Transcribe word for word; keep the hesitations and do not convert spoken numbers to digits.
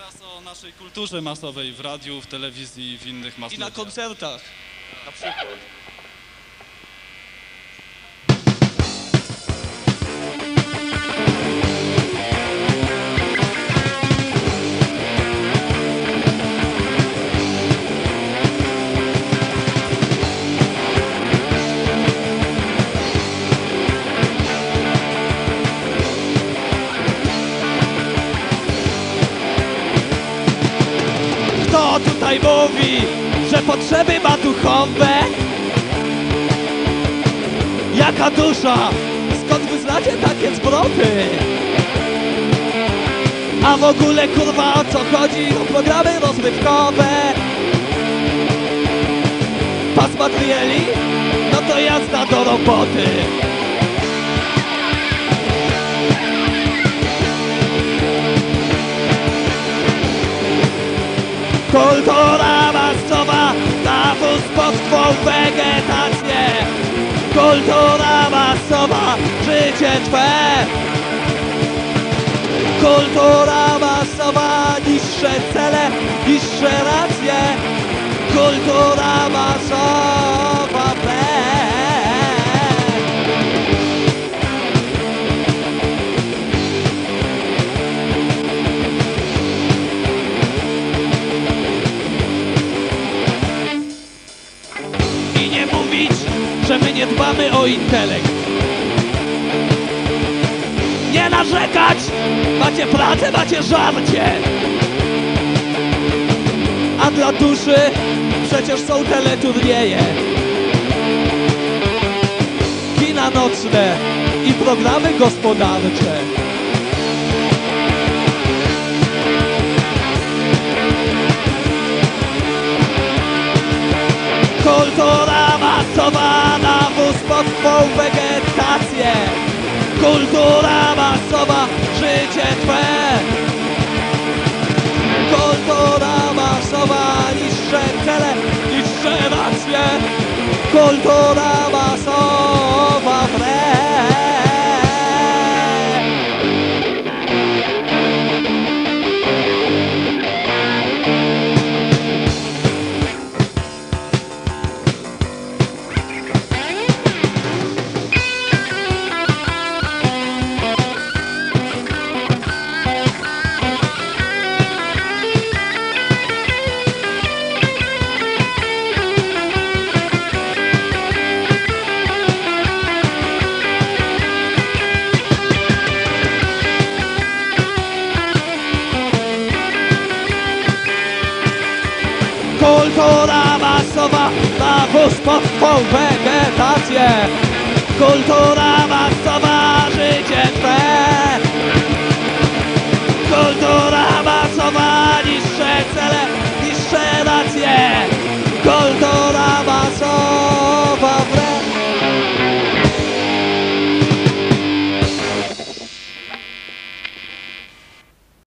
Teraz o naszej kulturze masowej w radiu, w telewizji i w innych mass I na mediach. koncertach na przykład. Kto tutaj mówi, że potrzeby ma duchowe? Jaka dusza? Skąd wy znacie takie zbroty? A w ogóle kurwa o co chodzi? O programy rozrywkowe. Pas materiali? No to jazda do roboty. Kultura masowa, na wóz pod twą wegetację. Kultura masowa, życie twe. Kultura masowa, niższe cele, niższe racje. Kultura masowa, ble. I nie mówić, że my nie dbamy o intelekt. Nie narzekać! Macie pracę, macie żarcie! A dla duszy przecież są teleturnieje, kina nocne i programy gospodarcze. Kultura masowa, na wóz pod twą wegetację. Kultura masowa, życie twe. Kultura masowa, niższe cele, niższe racje. Kultura masowa, wre. Kultura masowa, na wóz pod twą wegetację. Kultura masowa, życie twe. Kultura